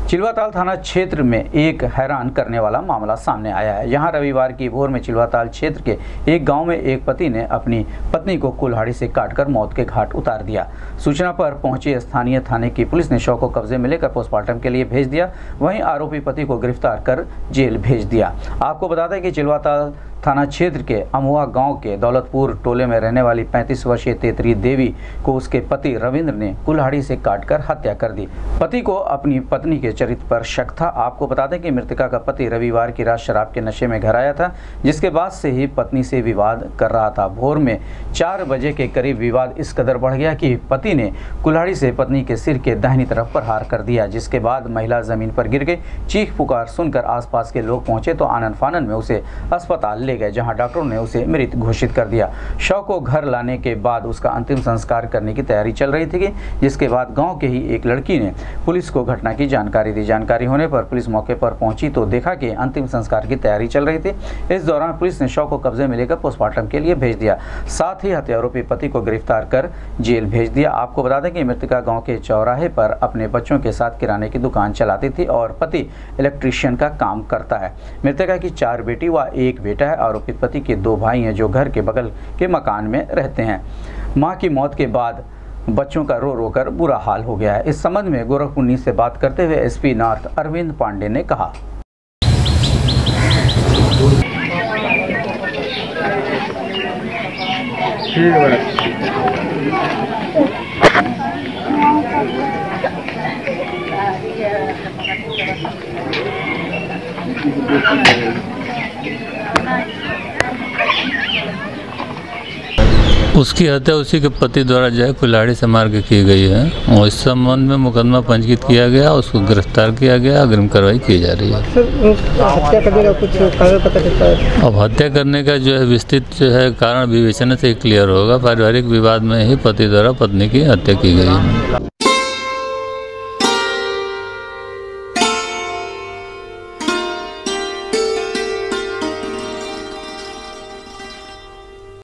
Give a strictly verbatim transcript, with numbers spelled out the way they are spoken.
चिलवाताल थाना क्षेत्र में एक हैरान करने वाला मामला सामने आया है। यहां रविवार की भोर में चिलवाताल क्षेत्र के एक गांव में एक पति ने अपनी पत्नी को कुल्हाड़ी से काटकर मौत के घाट उतार दिया। सूचना पर पहुंची स्थानीय थाने की पुलिस ने शव को कब्जे में लेकर पोस्टमार्टम के लिए भेज दिया। वहीं आरोपी पति को गिरफ्तार कर जेल भेज दिया। आपको बता दें कि चिलवाताल थाना क्षेत्र के अमुआ गांव के दौलतपुर टोले में रहने वाली पैंतीस वर्षीय तेतरी देवी को उसके पति रविंद्र ने कुल्हाड़ी से काटकर हत्या कर दी। पति को अपनी पत्नी के चरित्र पर शक था। आपको बता दें कि मृतका का पति रविवार की रात शराब के नशे में घर आया था, जिसके बाद से ही पत्नी से विवाद कर रहा था। भोर में चार बजे के करीब विवाद इस कदर बढ़ गया कि पति ने कुल्हाड़ी से पत्नी के सिर के दाहिनी तरफ प्रहार कर दिया, जिसके बाद महिला जमीन पर गिर गई। चीख पुकार सुनकर आसपास के लोग पहुंचे तो आनन फानन में उसे अस्पताल ले गए, जहां डॉक्टरों ने उसे मृत घोषित कर दिया। शव को घर लाने के बाद उसका अंतिम संस्कार करने की तैयारी चल रही थी, जिसके बाद गांव के ही एक लड़की ने पुलिस को घटना की जानकारी दी। जानकारी होने पर पुलिस मौके पर पहुंची तो देखा कि अंतिम संस्कार की तैयारी चल रही थी। इस दौरान पुलिस ने शव को कब्जे में लेकर पोस्टमार्टम के लिए भेज दिया। साथ ही हत्यारोपी पति को गिरफ्तार कर जेल भेज दिया। आपको बता दें कि मृतका गाँव के चौराहे पर अपने बच्चों के साथ किराने की दुकान चलाती थी और पति इलेक्ट्रीशियन का काम करता है। मृतका की चार बेटी व एक बेटा है। आरोपित पति के दो भाई हैं जो घर के बगल के मकान में रहते हैं। मां की मौत के बाद बच्चों का रो रो कर बुरा हाल हो गया है। इस संबंध में गोरखपुर से बात करते हुए एसपी नॉर्थ अरविंद पांडे ने कहा, उसकी हत्या उसी के पति द्वारा जो है कुल्हाड़ी से मार के की गई है और इस संबंध में मुकदमा पंजीकृत किया गया, उसको गिरफ्तार किया गया, अग्रिम कार्रवाई की जा रही है। हत्या करने का कुछ कारण पता चलता है? अब हत्या करने का जो है विस्तृत जो है कारण विवेचना से क्लियर होगा। पारिवारिक विवाद में ही पति द्वारा पत्नी की हत्या की गई है।